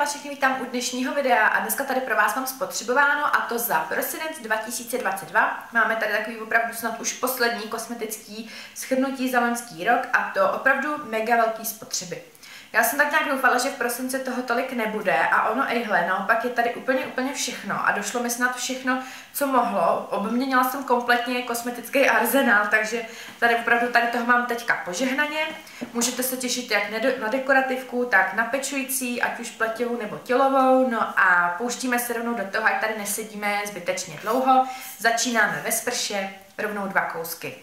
vás všechny vítám u dnešního videa a dneska tady pro vás mám spotřebováno, a to za prosinec 2022. Máme tady takový opravdu snad už poslední kosmetický shrnutí za loňský rok a to opravdu mega velký spotřeby. Já jsem tak nějak doufala, že v prosinci toho tolik nebude a ono ejhle, naopak je tady úplně všechno a došlo mi snad všechno, co mohlo. Obměnila jsem kompletně kosmetický arzenál, takže tady opravdu tady toho mám teďka požehnaně. Můžete se těšit jak na dekorativku, tak na pečující, ať už pletivou nebo tělovou. No a pouštíme se rovnou do toho, ať tady nesedíme zbytečně dlouho. Začínáme ve sprše, rovnou 2 kousky.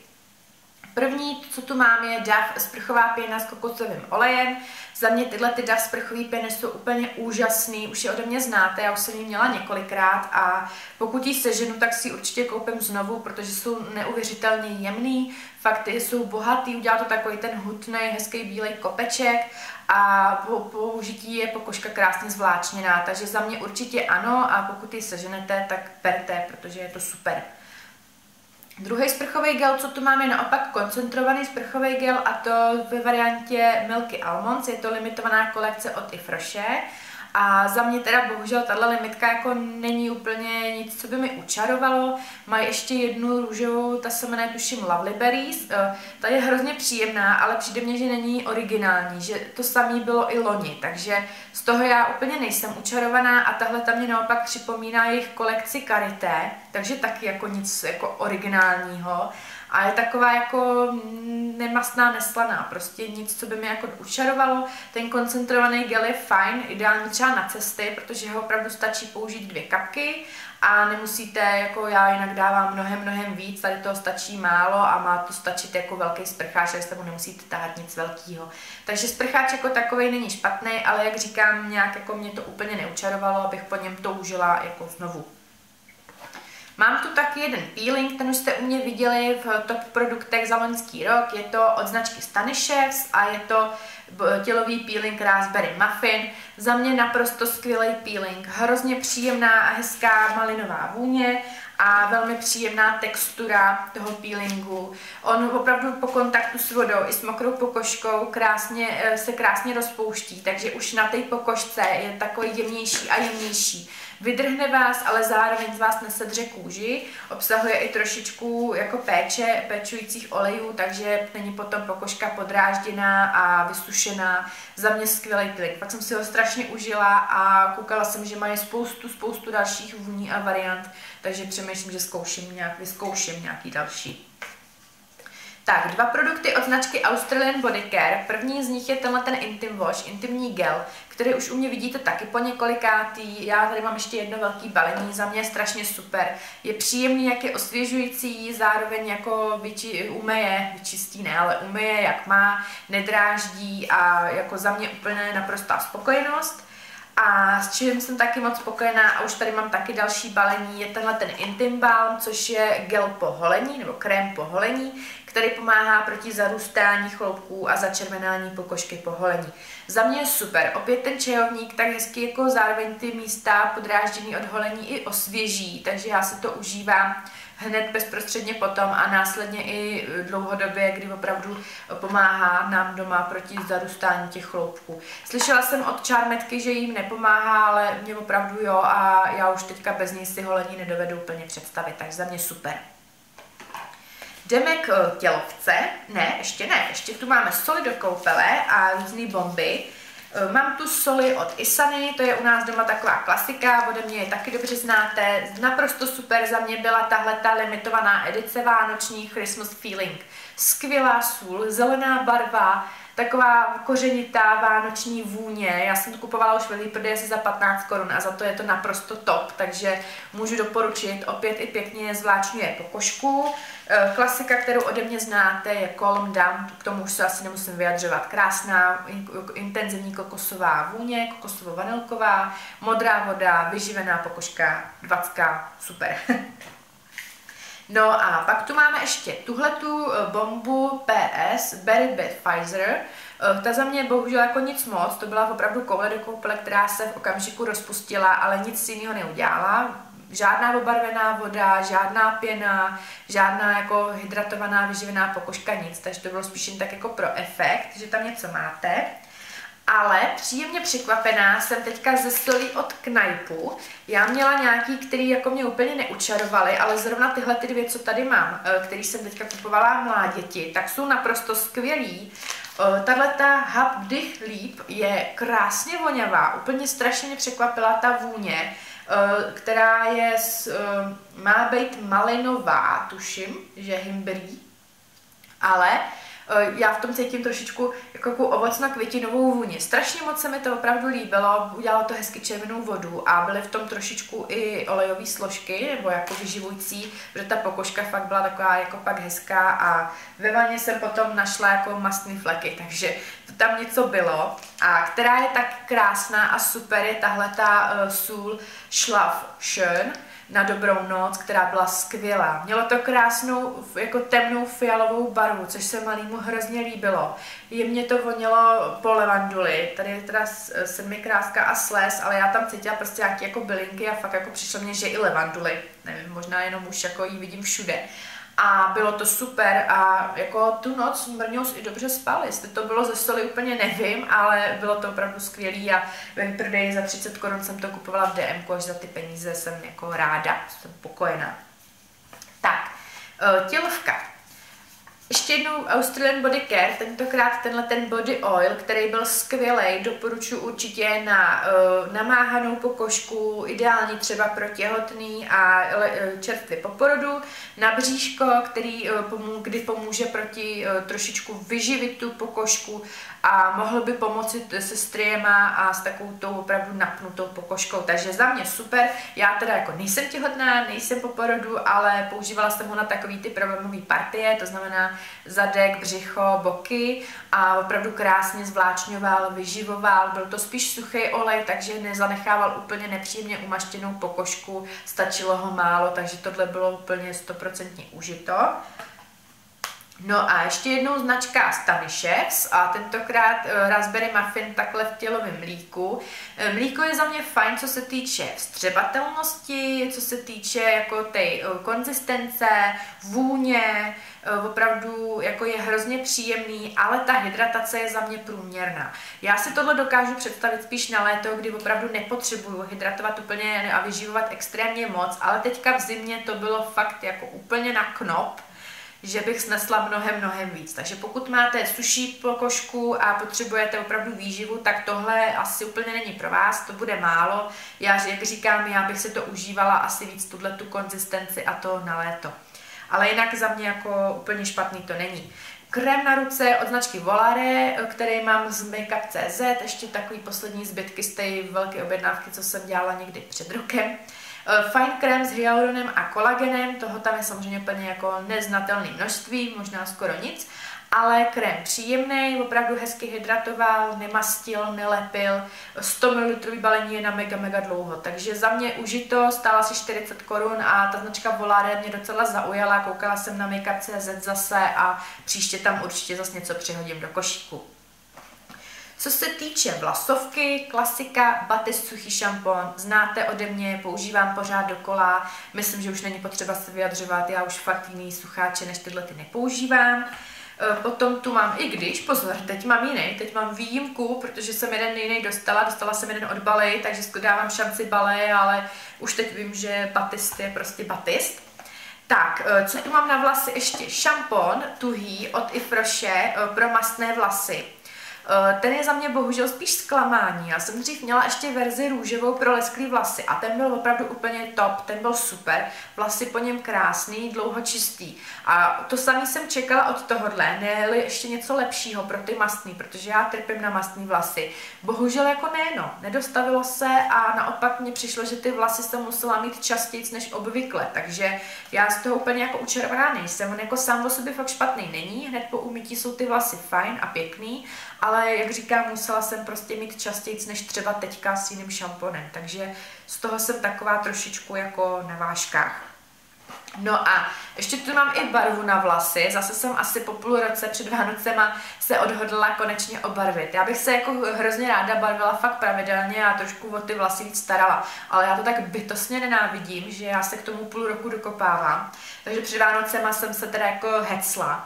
První, co tu mám, je DAF sprchová pěna s kokosovým olejem. Za mě tyhle DAF sprchové pěny jsou úplně úžasný, už je ode mě znáte, já už jsem ji měla několikrát a pokud ji seženu, tak si ji určitě koupím znovu, protože jsou neuvěřitelně jemný, fakt jsou bohatý, udělá to takový ten hutný, hezký bílej kopeček a po použití je pokožka krásně zvláčněná, takže za mě určitě ano a pokud ji seženete, tak berte, protože je to super. Druhý sprchový gel, co tu mám, je naopak koncentrovaný sprchový gel a to ve variantě Milky Almonds, je to limitovaná kolekce od Yves Rocher. A za mě teda bohužel tahle limitka jako není úplně nic, co by mi učarovalo. Mají ještě jednu růžovou, ta se jmenuje tuším Lovely Berries. Ta je hrozně příjemná, ale přijde mně, že není originální, že to samé bylo i loni, takže z toho já úplně nejsem učarovaná a tahle ta mě naopak připomíná jejich kolekci Karité, takže taky jako nic jako originálního. A je taková jako nemastná, neslaná, prostě nic, co by mi jako učarovalo. Ten koncentrovaný gel je fajn, ideální třeba na cesty, protože ho opravdu stačí použít 2 kapky a nemusíte, jako já jinak dávám mnohem víc, tady toho stačí málo a má to stačit jako velký sprcháč, ale s tebou nemusíte tahat nic velkého. Takže sprcháč jako takovej není špatný, ale jak říkám, nějak jako mě to úplně neučarovalo, abych po něm toužila jako znovu. Mám tu taky jeden peeling, ten už jste u mě viděli v top produktech za loňský rok, je to od značky Stanishes a je to tělový peeling Raspberry Muffin. Za mě naprosto skvělý peeling, hrozně příjemná a hezká malinová vůně a velmi příjemná textura toho peelingu. On opravdu po kontaktu s vodou i s mokrou pokožkou se krásně rozpouští, takže už na té pokožce je takový jemnější a jemnější. Vydrhne vás, ale zároveň z vás nesedře kůži, obsahuje i trošičku jako pečujících olejů, takže není potom pokožka podrážděná a vysušená. Za mě skvělý peeling, pak jsem si ho strašně užila a koukala jsem, že mají spoustu dalších vůní a variant, takže přemýšlím, že vyzkouším nějaký další. Tak, 2 produkty od značky Australian Body Care. První z nich je tenhle ten Intim Wash, intimní gel, který už u mě vidíte taky po několikátý. Já tady mám ještě jedno velký balení, za mě je strašně super. Je příjemný, jak je osvěžující, zároveň jako vyčistí ne, ale umyje jak má, nedráždí a jako za mě úplně naprostá spokojenost. A s čím jsem taky moc spokojená a už tady mám taky další balení, je tenhle ten Intim Balm, což je gel po holení nebo krém po holení, který pomáhá proti zarůstání chloupků a začervenání pokožky po holení. Za mě je super, opět ten čajovník tak hezky jako zároveň ty místa podrážděný od holení i osvěží, takže já si to užívám hned bezprostředně potom a následně i dlouhodobě, kdy opravdu pomáhá nám doma proti zarůstání těch chloupků. Slyšela jsem od čármetky, že jim nepomáhá, ale mě opravdu jo a já už teďka bez něj si holení nedovedu úplně představit, takže za mě super. Jdeme k tělovce, ještě tu máme soli do koupele a různé bomby. Mám tu soli od Isany, to je u nás doma taková klasika, ode mě je taky dobře znáte. Naprosto super za mě byla tahleta limitovaná edice vánoční Christmas Feeling. Skvělá sůl, zelená barva, taková kořenitá vánoční vůně. Já jsem to kupovala už ve výprodeji asi za 15 korun a za to je to naprosto top, takže můžu doporučit. Opět i pěkně zvláčňuje pokožku. Klasika, kterou ode mě znáte, je Calm Down, k tomu už se asi nemusím vyjadřovat. Krásná, intenzivní kokosová vůně, kokosovo-vanilková, modrá voda, vyživená pokožka, 20, super. No a pak tu máme ještě tuhletu bombu PS Berry Bed Pfizer. Ta za mě bohužel jako nic moc, to byla opravdu koule do koupele, která se v okamžiku rozpustila, ale nic jiného neudělala. Žádná obarvená voda, žádná pěna, žádná jako hydratovaná, vyživená pokožka, nic, takže to bylo spíš jen tak jako pro efekt, že tam něco máte. Ale příjemně překvapená jsem teďka ze solí od Knajpu. Já měla nějaký, který jako mě úplně neučarovaly, ale zrovna tyhle ty dvě, co tady mám, který jsem teďka kupovala mláděti, tak jsou naprosto skvělý. Tahleta Hub Vdych líp je krásně voňavá, úplně strašně mě překvapila ta vůně, která je, má být malinová, tuším, že hymbrý, ale já v tom cítím trošičku jako ovocno-květinovou vůni. Strašně moc se mi to opravdu líbilo, udělalo to hezky červenou vodu a byly v tom trošičku i olejové složky, nebo jako vyživující, protože ta pokožka fakt byla taková jako pak hezká a ve vaně jsem potom našla jako mastný fleky, takže to tam něco bylo. A která je tak krásná a super je tahleta sůl Schlaf Schön na dobrou noc, která byla skvělá. Mělo to krásnou, jako temnou fialovou barvu, což se malýmu hrozně líbilo. Jemně to vonilo po levanduli, tady je teda sedmikráska a sles, ale já tam cítila prostě nějaké jako bylinky a fakt jako přišlo mně, že i levanduly. Nevím, možná jenom už jako ji vidím všude. A bylo to super a jako tu noc Brňous i dobře spal, jestli to bylo ze soli úplně nevím, ale bylo to opravdu skvělý a ve prodeji za 30 korun jsem to kupovala v DM, až za ty peníze jsem jako ráda, jsem spokojená. Tak, tělovka. Ještě jednou Australian Body Care, tentokrát tenhle ten body oil, který byl skvělej, doporučuji určitě na namáhanou pokožku, ideální třeba pro těhotný a čerstvě po porodu, na bříško, kdy pomůže proti trošičku vyživit tu pokožku a mohl by pomoci se striema a s takovou tou opravdu napnutou pokožkou. Takže za mě super, já teda jako nejsem těhotná, nejsem po porodu, ale používala jsem ho na takový ty problémové partie, to znamená zadek, břicho, boky a opravdu krásně zvláčňoval, vyživoval, byl to spíš suchý olej, takže nezanechával úplně nepříjemně umaštěnou pokožku, stačilo ho málo, takže tohle bylo úplně 100% užito. No a ještě jednou značka Staniševs a tentokrát raspberry muffin takhle v tělovém mlíku. Mlíko je za mě fajn, co se týče vstřebatelnosti, co se týče jako té konzistence, vůně, opravdu jako je hrozně příjemný, ale ta hydratace je za mě průměrná. Já si tohle dokážu představit spíš na léto, kdy opravdu nepotřebuju hydratovat úplně a vyživovat extrémně moc, ale teďka v zimě to bylo fakt jako úplně na knop, že bych snesla mnohem víc. Takže pokud máte suší pokožku a potřebujete opravdu výživu, tak tohle asi úplně není pro vás, to bude málo. Jak říkám, já bych si to užívala asi víc tu konzistenci a to na léto. Ale jinak za mě jako úplně špatný to není. Krém na ruce od značky Volare, který mám z Makeup.cz, ještě takový poslední zbytky z té velké objednávky, co jsem dělala někdy před rokem. Fine krém s hyaluronem a kolagenem, toho tam je samozřejmě úplně jako neznatelné množství, možná skoro nic, ale krém příjemný, opravdu hezky hydratoval, nemastil, nelepil, 100 ml balení je na mega dlouho, takže za mě užito, stála si 40 korun a ta značka Volare mě docela zaujala, koukala jsem na Makeup.cz zase a příště tam určitě zase něco přihodím do košíku. Co se týče vlasovky, klasika, Batiste suchý šampon, znáte ode mě, používám pořád dokola, myslím, že už není potřeba se vyjadřovat, já už fakt jiný sucháče než tyhle ty nepoužívám. Potom tu mám, i když, pozor, teď mám jiný, teď mám výjimku, protože jsem jeden jiný dostala jsem jeden od Baley, takže dávám šanci Baley, ale už teď vím, že Batiste je prostě Batiste. Tak, co tu mám na vlasy ještě? Šampon tuhý od Ifroše pro mastné vlasy. Ten je za mě bohužel spíš zklamání. Já jsem dřív měla ještě verzi růžovou pro lesklý vlasy a ten byl opravdu úplně top, ten byl super. Vlasy po něm krásný, dlouho čistý. A to samé jsem čekala od tohohle, ne-li ještě něco lepšího pro ty mastný, protože já trpím na mastný vlasy. Bohužel jako nedostavilo se a naopak mně přišlo, že ty vlasy jsem musela mít častěji než obvykle, takže já z toho úplně jako učervená nejsem. On jako sám o sobě fakt špatný není, hned po umytí jsou ty vlasy fajn a pěkný, ale jak říkám, musela jsem prostě mít častěji než třeba teďka s jiným šamponem, takže z toho jsem taková trošičku jako na vážkách. No a ještě tu mám i barvu na vlasy, zase jsem asi po půl roce před Vánocema se odhodlala konečně obarvit. Já bych se jako hrozně ráda barvila fakt pravidelně a trošku o ty vlasy víc starala, ale já to tak bytostně nenávidím, že já se k tomu půl roku dokopávám. Takže před Vánocema jsem se teda jako hecla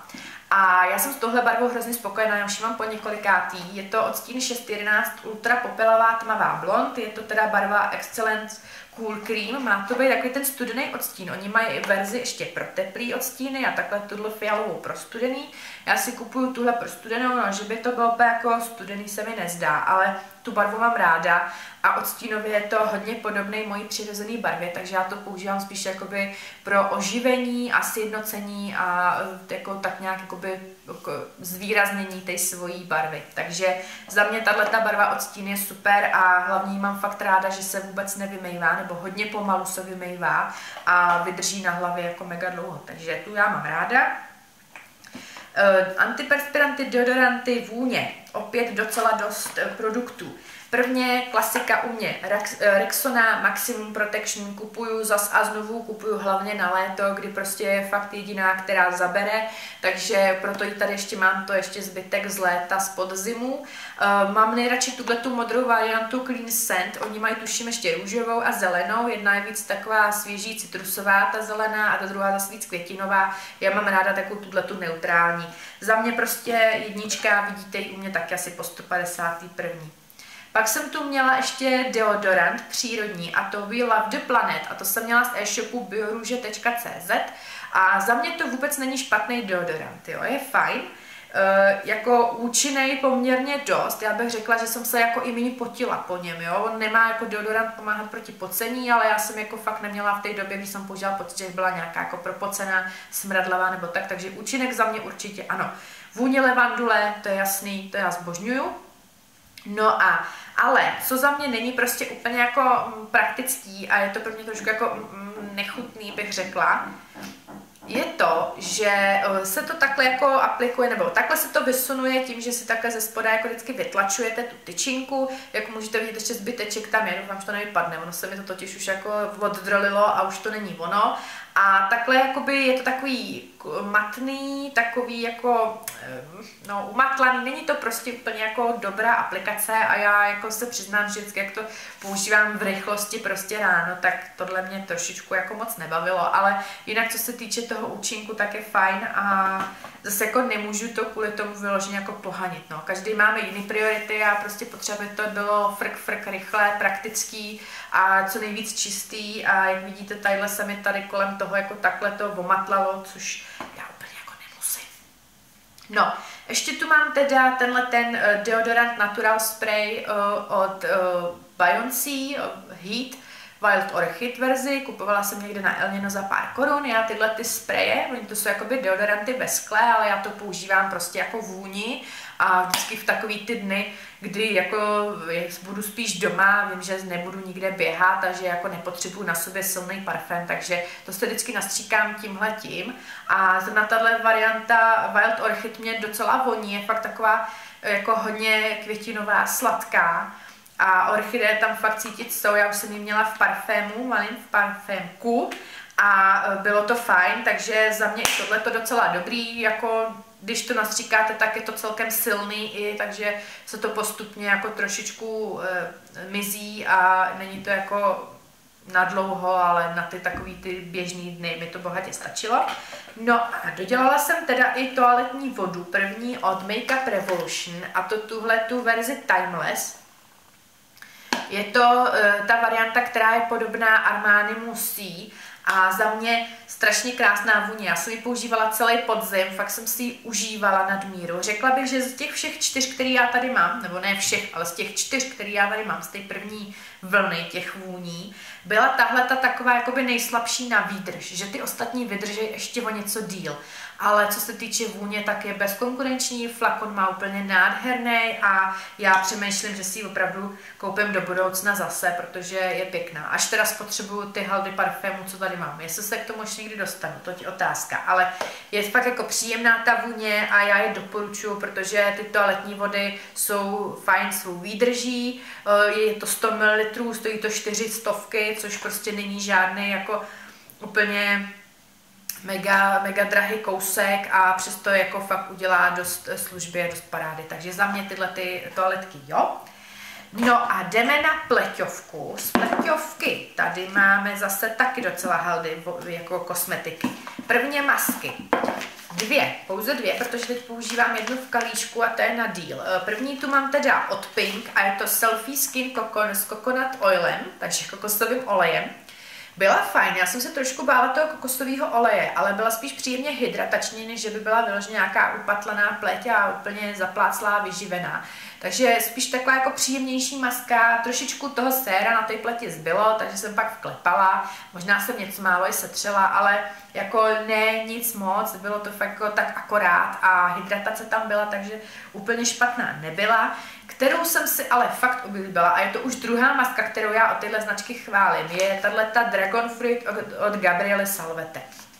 A já jsem s touhle barvou hrozně spokojená, já už mám po několikátý. Je to odstín 611 Ultra Popelová tmavá blond, je to teda barva Excellence Cool Cream, má to být takový ten studený odstín. Oni mají i verzi ještě pro teplý odstíny a takhle tuhle fialovou pro studený. Já si kupuju tuhle pro studenou, no, že by to bylo jako studený se mi nezdá, ale tu barvu mám ráda a odstínově je to hodně podobný mojí přirozené barvě, takže já to používám spíš jakoby pro oživení a sjednocení a jako tak nějak jakoby zvýraznění té svojí barvy. Takže za mě tato barva odstín je super a hlavně mám fakt ráda, že se vůbec nevymejvá, nebo hodně pomalu se vymejvá a vydrží na hlavě jako mega dlouho, takže tu já mám ráda. Antiperspiranty, deodoranty, vůně, opět docela dost produktů. Prvně klasika u mě, Rexona Maximum Protection kupuju zas a znovu, kupuju hlavně na léto, kdy prostě je fakt jediná, která zabere, takže proto ji tady ještě mám, to ještě zbytek z léta, z podzimu. Mám nejradši tuhletu modrou variantu Clean Scent, oni mají tuším ještě růžovou a zelenou, jedna je víc taková svěží citrusová, ta zelená, a ta druhá zase víc květinová, já mám ráda takovou tuhletu neutrální. Za mě prostě jednička, vidíte ji u mě taky asi po 151. Pak jsem tu měla ještě deodorant přírodní a to We Love the Planet a to jsem měla z e-shopu bioruže.cz a za mě to vůbec není špatný deodorant, jo, je fajn, jako účinnej poměrně dost, já bych řekla, že jsem se jako i méně potila po něm, jo, on nemá jako deodorant pomáhat proti pocení, ale já jsem jako fakt neměla v té době, když jsem použila pocit, že byla nějaká jako propocená, smradlavá nebo tak, takže účinek za mě určitě ano. Vůně levandule, to je jasný, to já zbožňuju. No a, ale co za mě není prostě úplně jako praktický a je to pro mě trošku jako nechutný, bych řekla, je to, že se to takhle jako aplikuje, nebo takhle se to vysunuje tím, že si takhle ze spoda jako vždycky vytlačujete tu tyčinku, jak můžete vidět, ještě zbyteček tam je, doufám, že to nevypadne, ono se mi to totiž už jako oddrolilo a už to není ono. A takhle jakoby je to takový matný, takový jako, no umatlaný, není to prostě úplně jako dobrá aplikace a já jako se přiznám, že vždycky jak to používám v rychlosti prostě ráno, tak tohle mě trošičku jako moc nebavilo, ale jinak co se týče toho účinku, tak je fajn a zase jako nemůžu to kvůli tomu vyloženě jako pohanit, no. Každý máme jiný priority a prostě potřeba to bylo frk rychle, praktický a co nejvíc čistý a jak vidíte, tadyhle se mi tady kolem toho jako takhle to omatlalo, což já úplně jako nemusím. No, ještě tu mám teda tenhle ten deodorant Natural Spray od Beyoncé Heat Wild Orchid verzi, kupovala jsem někde na Elněno za pár korun, já tyhle ty spreje, oni to jsou jakoby deodoranty ve skle, ale já to používám prostě jako vůni a vždycky v takový ty dny, kdy jako budu spíš doma, vím, že nebudu nikde běhat, takže jako nepotřebuji na sobě silný parfém, takže to se vždycky nastříkám tímhletím a zrovna tahle varianta Wild Orchid mě docela voní, je fakt taková jako hodně květinová, sladká. A orchideje tam fakt cítit jsou, já už jsem ji měla v parfému, malým v parfémku a bylo to fajn, takže za mě i tohle to docela dobrý, jako když to nastříkáte, tak je to celkem silný i, takže se to postupně jako trošičku mizí a není to jako na dlouho, ale na ty takový ty běžný dny mi to bohatě stačilo. No a dodělala jsem teda i toaletní vodu, první od Makeup Revolution a to tuhle tu verzi Timeless. Je to ta varianta, která je podobná Armani Musí a za mě strašně krásná vůně. Já jsem ji používala celý podzim, fakt jsem si ji užívala nad míru. Řekla bych, že z těch všech 4, který já tady mám, nebo ne všech, ale z těch 4, který já tady mám, z té první vlny těch vůní, byla tahle ta taková jakoby nejslabší na výdrž, že ty ostatní vydrží ještě o něco díl. Ale co se týče vůně, tak je bezkonkurenční, flakon má úplně nádherný a já přemýšlím, že si ji opravdu koupím do budoucna zase, protože je pěkná. Až teda spotřebuju ty haldy parfému, co tady mám. Jestli se k tomu ještě někdy dostanu, to je otázka. Ale je fakt jako příjemná ta vůně a já je doporučuji, protože ty toaletní vody jsou fajn svou výdrží. Je to 100 ml, stojí to 400, což prostě není žádný jako úplně mega drahý kousek a přesto jako fakt udělá dost služby a dost parády. Takže za mě tyhle ty toaletky, jo. No a jdeme na pleťovku. Z pleťovky tady máme zase taky docela haldy jako kosmetiky. Prvně masky. pouze dvě, protože teď používám jednu v kalíšku a to je na díl. První tu mám teda od Pink a je to Selfie Skin s coconut oilem, takže kokosovým olejem. Byla fajn, já jsem se trošku bála toho kokosového oleje, ale byla spíš příjemně hydratační, než že by byla vyloženě nějaká upatlaná pleť a úplně zapláclá, vyživená. Takže spíš taková jako příjemnější maska, trošičku toho séra na té pleti zbylo, takže jsem pak vklepala, možná jsem něco málo i setřela, ale jako ne nic moc, bylo to fakt jako tak akorát a hydratace tam byla, takže úplně špatná nebyla, kterou jsem si ale fakt oblíbila a je to už druhá maska, kterou já od téhle značky chválím, je tato Dragon Fruit od Gabriely Salvete.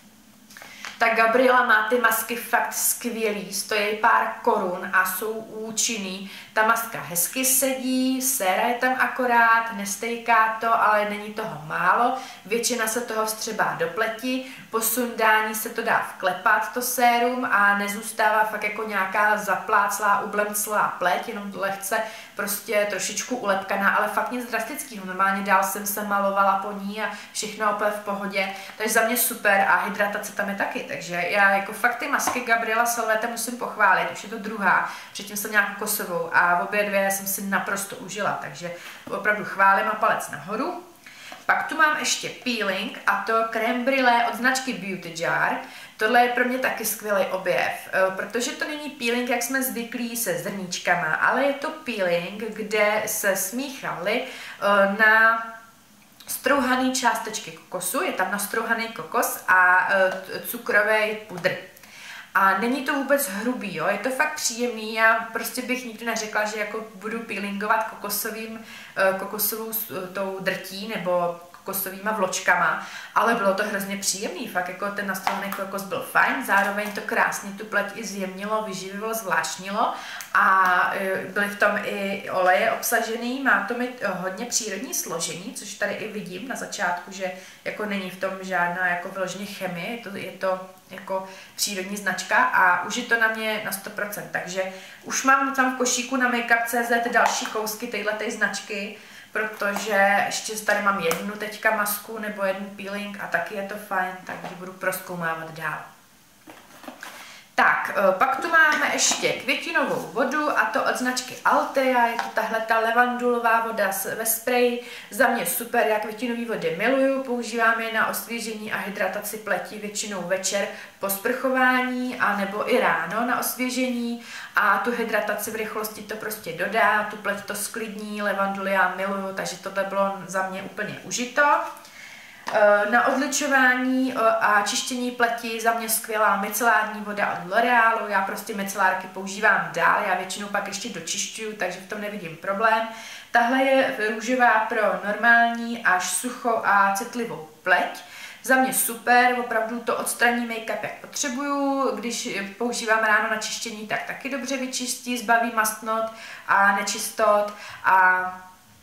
Ta Gabriela má ty masky fakt skvělý, stojí pár korun a jsou účinný. Ta maska hezky sedí, séra je tam akorát, nestejká to, ale není toho málo. Většina se toho vstřebá do pleti, po sundání se to dá vklepat, to sérum, a nezůstává fakt jako nějaká zapláclá, ublemclá pleť, jenom lehce prostě trošičku ulepkaná, ale fakt nic drastického. Normálně dál jsem se malovala po ní a všechno opět v pohodě, takže za mě super a hydratace tam je taky. Takže já jako fakt ty masky Gabriela Salvete musím pochválit, už je to druhá, předtím jsem měla kokosovou a obě dvě jsem si naprosto užila, takže opravdu chválím a palec nahoru. Pak tu mám ještě peeling a to crème brûlée od značky Beauty Jar. Tohle je pro mě taky skvělý objev, protože to není peeling, jak jsme zvyklí se zrníčkama, ale je to peeling, kde se smíchaly na strouhaný částečky kokosu, je tam nastrouhaný kokos a cukrový pudr. A není to vůbec hrubý, jo? Je to fakt příjemný, já prostě bych nikdy neřekla, že jako budu peelingovat kokosovou tou drtí nebo kokosovýma vločkama, ale bylo to hrozně příjemný, fakt jako ten nastrouhaný kokos byl fajn, zároveň to krásně tu pleť i zjemnilo, vyživilo, zvláštnilo a byly v tom i oleje obsažený, má to mít hodně přírodní složení, což tady i vidím na začátku, že jako není v tom žádná jako vyloženě chemie, je to jako přírodní značka a už je to na mě na 100%, takže už mám tam v košíku na Makeup.cz další kousky téhleté značky, protože ještě tady mám jednu teďka masku nebo jeden peeling a taky je to fajn, takže budu prozkoumávat dál. Tak, pak tu máme ještě květinovou vodu a to od značky Altea, je to tahle ta levandulová voda ve spreji, za mě super, já květinové vody miluju, používám je na osvěžení a hydrataci pleti většinou večer po sprchování a nebo i ráno na osvěžení a tu hydrataci v rychlosti to prostě dodá, tu pleť to sklidní, levanduly já miluju, takže tohle bylo za mě úplně užito. Na odličování a čištění pleti za mě skvělá micelární voda od L'Orealu, já prostě micelárky používám dál, já většinou pak ještě dočišťuju, takže v tom nevidím problém. Tahle je růžová pro normální až suchou a citlivou pleť. Za mě super, opravdu to odstraní make-up, jak potřebuju, když používám ráno na čištění, tak taky dobře vyčistí, zbaví mastnot a nečistot a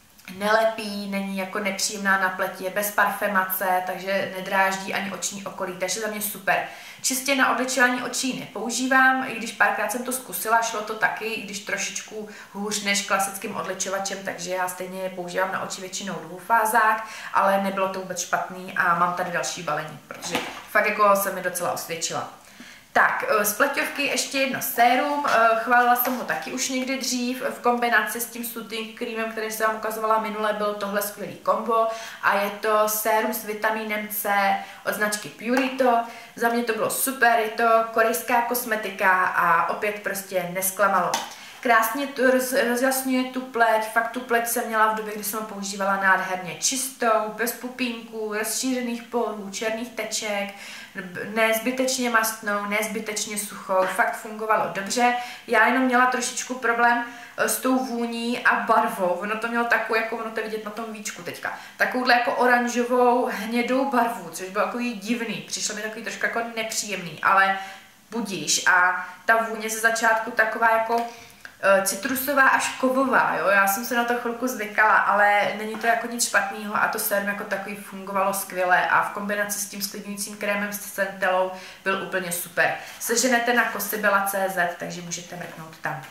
nelepí, není jako nepříjemná na pleti, je bez parfemace, takže nedráždí ani oční okolí, takže za mě super. Čistě na odličování očí nepoužívám, i když párkrát jsem to zkusila, šlo to taky, i když trošičku hůř než klasickým odličovačem, takže já stejně používám na oči většinou dvoufázák, ale nebylo to vůbec špatný a mám tady další balení, protože fakt jako se mi docela osvědčila. Tak, z pleťovky ještě jedno sérum, chválila jsem ho taky už někdy dřív, v kombinaci s tím soothing creamem, který jsem vám ukazovala minule, bylo tohle skvělý kombo a je to sérum s vitamínem C od značky Purito, za mě to bylo super, je to korejská kosmetika a opět prostě nesklamalo. Krásně to rozjasňuje tu pleť, fakt tu pleť jsem měla v době, kdy jsem ho používala nádherně čistou, bez pupínků, rozšířených polů, černých teček, nezbytečně mastnou, nezbytečně suchou, fakt fungovalo dobře. Já jenom měla trošičku problém s tou vůní a barvou, ono to mělo takovou, jako ono to vidět na tom víčku teďka, takovouhle jako oranžovou, hnědou barvu, což bylo takový divný, přišlo mi takový trošku jako nepříjemný, ale budíš a ta vůně ze začátku taková jako citrusová až kovová, jo? Já jsem se na to chvilku zvykala, ale není to jako nic špatného a to sérum jako takový fungovalo skvěle a v kombinaci s tím sklidňujícím krémem s centelou byl úplně super. Seženete na kosybela.cz, takže můžete mrknout tam.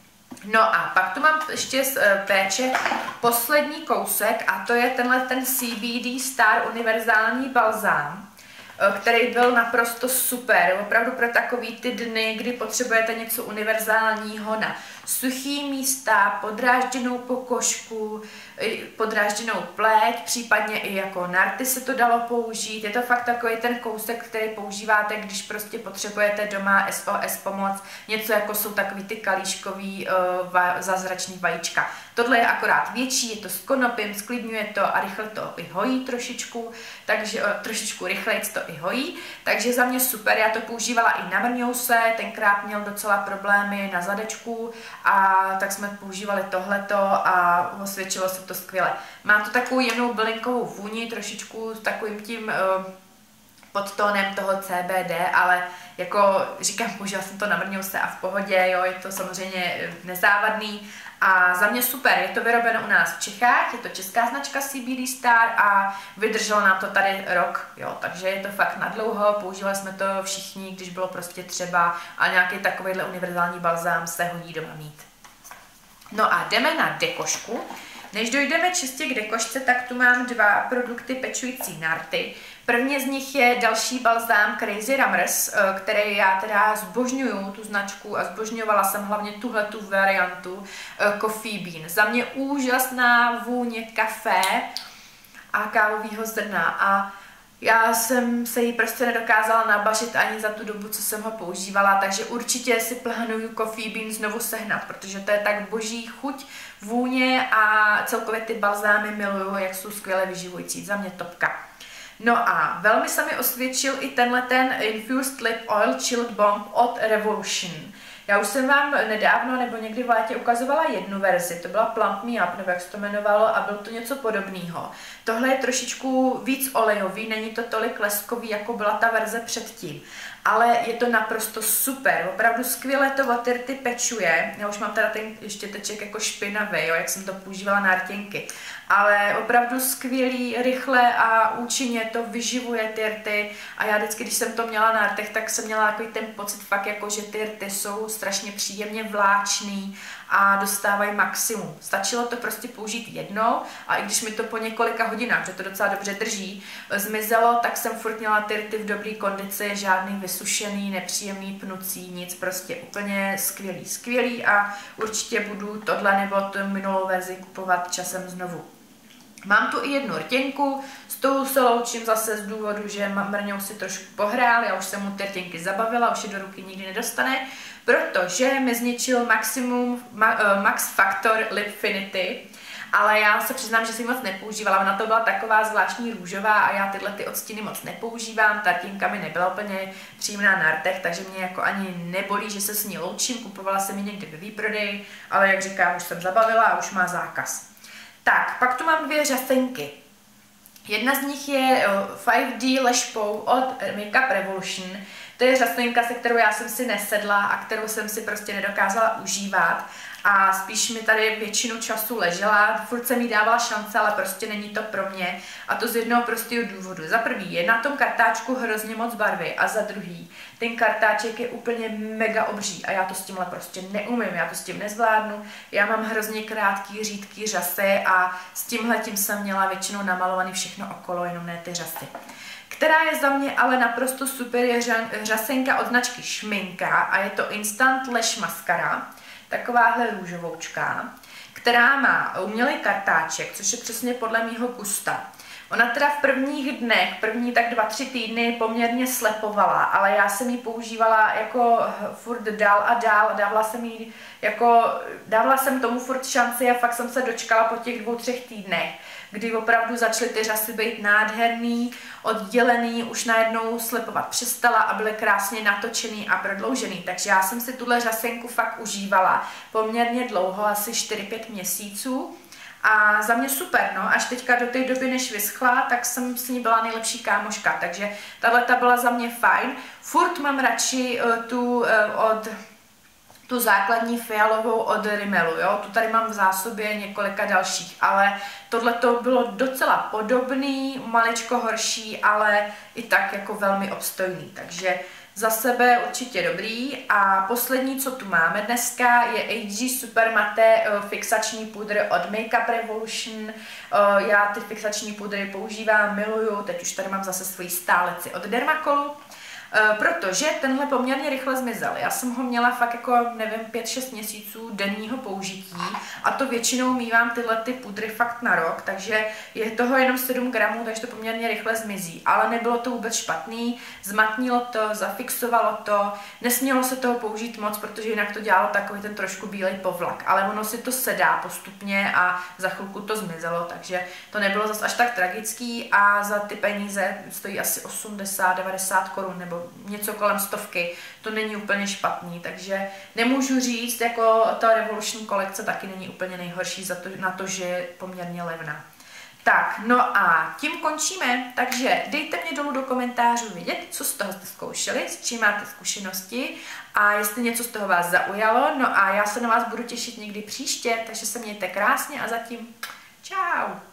No a pak tu mám ještě z péče poslední kousek a to je tenhle ten CBD Star univerzální balzám. který byl naprosto super, opravdu pro takový ty dny, kdy potřebujete něco univerzálního na suchý místa, podrážděnou pokožku, podrážděnou pleť, případně i jako narty se to dalo použít. Je to fakt takový ten kousek, který používáte, když prostě potřebujete doma SOS pomoc, něco jako jsou takový ty kalíškový zázračný vajíčka. Tohle je akorát větší, je to s konopím, sklidňuje to a rychle to i hojí trošičku, takže trošičku rychleji to i hojí, takže za mě super, já to používala i na mrňouse, tenkrát měl docela problémy na zadečku a tak jsme používali tohleto a osvědčilo se to skvěle. Má to takovou jemnou bylinkovou vůni, trošičku s takovým tím podtónem toho CBD, ale jako říkám, použila jsem to na mrňouse a v pohodě, jo, je to samozřejmě nezávadný a za mě super, je to vyrobeno u nás v Čechách, je to česká značka CBD Star a vydrželo nám to tady rok, jo, takže je to fakt nadlouho, používali jsme to všichni, když bylo prostě třeba a nějaký takovýhle univerzální balzám se hodí doma mít. No a jdeme na dekošku. Než dojdeme čistě k dekošce, tak tu mám dva produkty pečující na rty. První z nich je další balzám Crazy Rummers, který já teda zbožňuju, tu značku, a zbožňovala jsem hlavně tuhletu variantu Coffee Bean. Za mě úžasná vůně kafe a kávového zrna a já jsem se jí prostě nedokázala nabažit ani za tu dobu, co jsem ho používala, takže určitě si plánuju Coffee Bean znovu sehnat, protože to je tak boží chuť, vůně a celkově ty balzámy miluju, jak jsou skvěle vyživující, za mě topka. No a velmi se mi osvědčil i tenhle ten Infused Lip Oil Chilled Bomb od Revolution. Já už jsem vám nedávno nebo někdy v létě ukazovala jednu verzi, to byla Plump Me Up, nebo jak se to jmenovalo, a bylo to něco podobného. Tohle je trošičku víc olejový, není to tolik leskový, jako byla ta verze předtím, ale je to naprosto super, opravdu skvěle to od rty pečuje. Já už mám teda ten ještě teček jako špinavý, jo, jak jsem to používala na rtěnky, ale opravdu skvělý, rychle a účinně to vyživuje ty rty a já vždycky, když jsem to měla na rtech, tak jsem měla takový ten pocit fakt jako, že ty rty jsou strašně příjemně vláčný a dostávají maximum. Stačilo to prostě použít jednou a i když mi to po několika hodinách, že to docela dobře drží, zmizelo, tak jsem furt měla ty rty v dobré kondici, žádný vysušený, nepříjemný, pnucí, nic, prostě úplně skvělý a určitě budu tohle nebo tu minulou verzi kupovat časem znovu. Mám tu i jednu rtěnku, s tou se loučím zase z důvodu, že mrňou si trošku pohrál, já už jsem mu ty rtěnky zabavila, už je do ruky nikdy nedostane, protože mi zničil Max Factor Lipfinity, ale já se přiznám, že si moc nepoužívala, ona to byla taková zvláštní růžová a já tyhle ty odstíny moc nepoužívám, ta rtěnka mi nebyla úplně příjemná na rtech, takže mě jako ani nebolí, že se s ní loučím, kupovala jsem ji někdy ve výprodeji, ale jak říkám, už jsem zabavila a už má zákaz. Tak, pak tu mám dvě řasenky. Jedna z nich je 5D Lash Bow od Makeup Revolution. To je řasenka, se kterou já jsem si nesedla a kterou jsem si prostě nedokázala užívat. A spíš mi tady většinu času ležela, furt jsem jí dávala šance, ale prostě není to pro mě. A to z jednoho prostého důvodu. Za prvý je na tom kartáčku hrozně moc barvy a za druhý ten kartáček je úplně mega obří a já to s tímhle prostě neumím, já to s tím nezvládnu. Já mám hrozně krátký, řídký řasy a s tímhletím jsem měla většinou namalovaný všechno okolo, jenom ne ty řasy. Která je za mě ale naprosto super, je řasenka od značky Šminka a je to Instant Lash Mascara. Takováhle růžovoučka, která má umělý kartáček, což je přesně podle mýho gusta. Ona teda v prvních dnech, první tak 2-3 týdny poměrně slepovala, ale já jsem ji používala jako furt dál a dávala jsem tomu furt šanci a fakt jsem se dočkala po těch 2-3 týdnech, kdy opravdu začaly ty řasy být nádherný, oddělený, už najednou slepovat přestala a byly krásně natočený a prodloužený. Takže já jsem si tuhle řasenku fakt užívala poměrně dlouho, asi 4-5 měsíců. A za mě super, no, až teďka do té doby, než vyschla, tak jsem s ní byla nejlepší kámoška, takže tahleta byla za mě fajn. Furt mám radši tu základní fialovou od Rimmelu, jo, tu tady mám v zásobě několika dalších, ale tohle to bylo docela podobný, maličko horší, ale i tak jako velmi obstojný, takže za sebe určitě dobrý. A poslední, co tu máme dneska, je HG Super Matte fixační pudr od Makeup Revolution. Já ty fixační pudry používám, miluju, teď už tady mám zase svoji stáleci od Dermacolu. Protože tenhle poměrně rychle zmizel. Já jsem ho měla fakt jako, nevím, 5-6 měsíců denního použití a to většinou mívám tyhle ty pudry fakt na rok, takže je toho jenom 7 gramů, takže to poměrně rychle zmizí. Ale nebylo to vůbec špatný, zmatnilo to, zafixovalo to, nesmělo se toho použít moc, protože jinak to dělalo takový ten trošku bílej povlak, ale ono si to sedá postupně a za chvilku to zmizelo, takže to nebylo zas až tak tragický a za ty peníze stojí asi 80-90 korun nebo něco kolem 100, to není úplně špatný, takže nemůžu říct, jako ta Revolution kolekce taky není úplně nejhorší na to, že je poměrně levná. Tak, no a tím končíme, takže dejte mě dolů do komentářů vědět, co z toho jste zkoušeli, s čím máte zkušenosti a jestli něco z toho vás zaujalo, no a já se na vás budu těšit někdy příště, takže se mějte krásně a zatím čau!